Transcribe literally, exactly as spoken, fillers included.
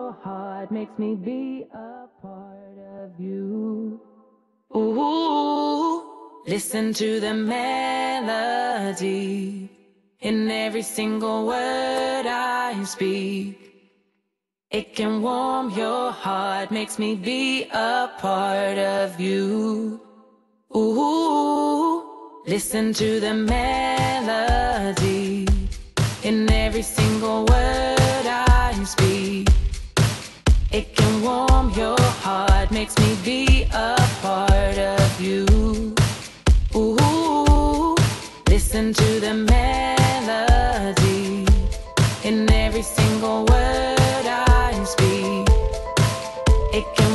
Your heart makes me be a part of you. Ooh, listen to the melody in every single word I speak. It can warm your heart, makes me be a part of you. Ooh, listen to the melody in every single word I speak. It can warm your heart, makes me be a part of you. Ooh, listen to the melody in every single word I speak. It can